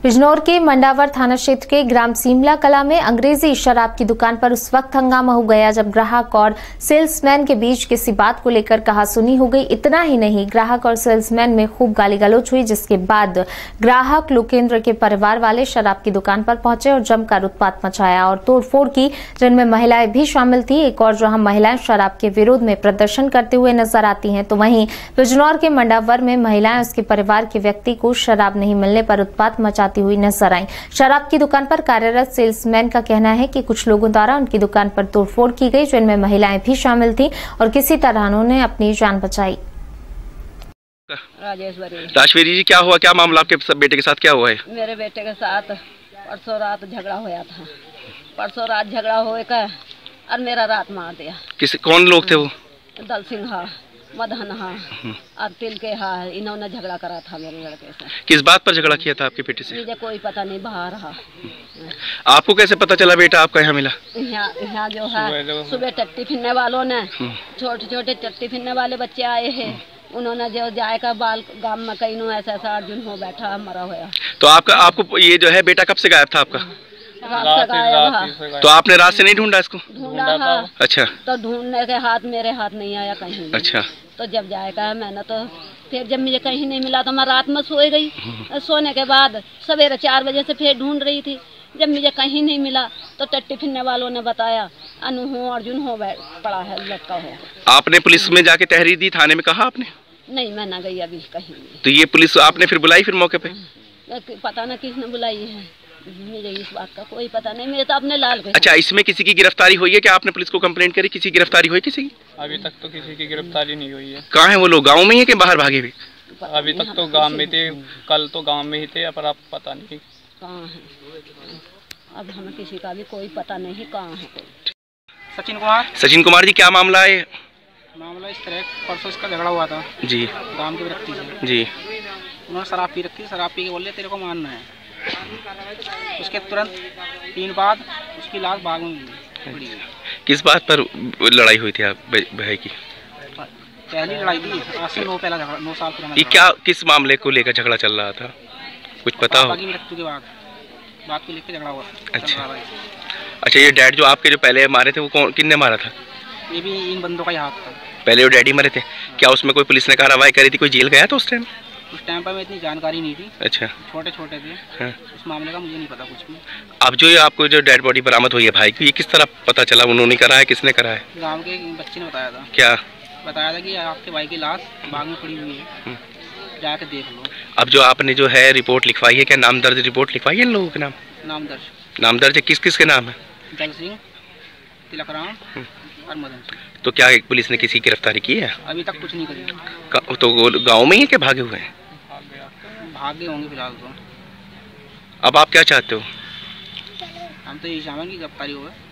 बिजनौर के मंडावर थाना क्षेत्र के ग्राम सीमला कला में अंग्रेजी शराब की दुकान पर उस वक्त हंगामा हो गया जब ग्राहक और सेल्समैन के बीच किसी बात को लेकर कहासुनी हो गई। इतना ही नहीं, ग्राहक और सेल्समैन में खूब गाली गलौज हुई, जिसके बाद ग्राहक लोकेंद्र के परिवार वाले शराब की दुकान पर पहुंचे और जमकर उत्पात मचाया और तोड़फोड़ की, जिनमें महिलाएं भी शामिल थी। एक और जहां महिलाएं शराब के विरोध में प्रदर्शन करते हुए नजर आती हैं, तो वहीं बिजनौर के मंडावर में महिलाएं उसके परिवार के व्यक्ति को शराब नहीं मिलने पर उत्पात मचाती हुई नजर आई। शराब की दुकान पर कार्यरत सेल्समैन का कहना है कि कुछ लोगों द्वारा उनकी दुकान पर तोड़फोड़ की गई, जिनमें महिलाएं भी शामिल थीं और किसी तरह उन्होंने अपनी जान बचाई। राजेश्वरी जी, क्या हुआ, क्या मामला आपके बेटे के साथ क्या हुआ है? मेरे बेटे के साथ परसों रात झगड़ा होया था। परसों रात झगड़ा होकर और मेरा रात मार दिया। कौन लोग थे वो? दल सिंह, मदन और तिल के इन्होंने झगड़ा करा था मेरे लड़के से। किस बात पर झगड़ा किया था आपके बेटे से? मुझे कोई पता नहीं, बाहर रहा। आपको कैसे पता चला बेटा आपका यहाँ मिला? यहाँ जो है सुबह टट्टी फिरने वालों ने, छोटे छोटे टट्टी फिरने वाले बच्चे आए हैं, उन्होंने जो जाएगा बाल गांव में कहीं ऐसा अर्जुन हो बैठा मरा हुआ। तो आपको ये जो है बेटा कब से गायब था आपका? रात गायब। तो आपने रात से नहीं ढूंढा इसको? ढूंढा था। अच्छा। तो ढूंढने के मेरे हाथ नहीं आया कहीं। अच्छा। तो जब जाएगा मैंने तो फिर जब मुझे कहीं नहीं मिला तो मैं रात में सोई गई। सोने के बाद सवेरे 4 बजे से फिर ढूंढ रही थी। जब मुझे कहीं नहीं मिला तो टट्टी फिरने वालों ने बताया अनु हो अर्जुन हो पड़ा है, लटका है। आपने पुलिस में जाके तहरीर दी, थाने में कहा आपने? नहीं, मैं ना गई अभी कहीं। तो ये पुलिस आपने फिर बुलाई फिर मौके पे? पता ना किसने बुलाई है, मुझे इस बात का कोई पता नहीं। मेरे तो अपने लाल पे। अच्छा, इसमें किसी की गिरफ्तारी हुई है क्या? आपने पुलिस को कंप्लेंट करी, किसी की गिरफ्तारी हुई किसी की? अभी तक तो किसी की गिरफ्तारी नहीं हुई है। कहाँ है वो लोग, गाँव में ही है कि बाहर भागे भी? अभी तक तो गांव में थे, कल तो गांव में ही थे, पर आप पता नहीं कहाँ है। अब हमें किसी का भी कोई पता नहीं कहाँ है। सचिन कुमार जी, क्या मामला है? मामला इस तरह, परसों इसका झगड़ा हुआ था जी, गांव के व्यक्ति से जी। उन्होंने शराब पी रखी, शराब पी के बोले तेरे को मारना है। उसके तुरंत 3 बाद उसकी लाश बाग में पड़ी। किस बात पर लड़ाई हुई थी आप भाई की? पहली लड़ाई थी आज से 9 साल पुराना। ये क्या, किस मामले को लेकर झगड़ा चल रहा था, कुछ पता हो? मृत्यु के बाद बात को लेकर झगड़ा हुआ। अच्छा, ये डैड जो आपके जो पहले मारे थे वो किसने मारा था? ये भी इन बंदों का ही हाथ था। पहले वो डैडी मरे थे क्या? उसमें कोई पुलिस ने कार्रवाई करी थी, कोई जेल गया था उस टाइम? उस टाइम पर मैं इतनी जानकारी नहीं थी। अच्छा। छोटे छोटे थे। हाँ। उस मामले का मुझे नहीं पता कुछ भी। अब जो ये आपको जो डेड बॉडी बरामद हुई है भाई की, ये किस तरह पता चला? उन्होंने करा है, किसने करा है? गांव के बच्चे ने बताया था। क्या बताया था कि आपके भाई की लाश बाग में पड़ी हुई है, जाके देख लो। अब जो आपने जो है रिपोर्ट लिखवाई है, क्या नाम दर्ज रिपोर्ट लिखवाई है इन लोगों के नाम? नाम दर्ज है। किस किस के नाम है? दल सिंह, तिलकराम और मदन सिंह। तो क्या पुलिस ने किसी की गिरफ्तारी की है? अभी तक कुछ नहीं करी। तो गाँव में ही है कि भागे हुए हैं? भागे होंगे फिलहाल तो। अब आप क्या चाहते हो? हम तो यही चाहेंगे कि गिरफ्तारी हो।